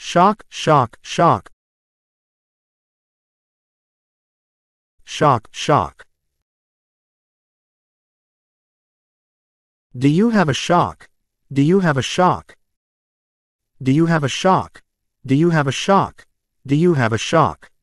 shock, shock, shock. Shock, shock. Do you have a shock? Do you have a shock? Do you have a shock? Do you have a shock? Do you have a shock?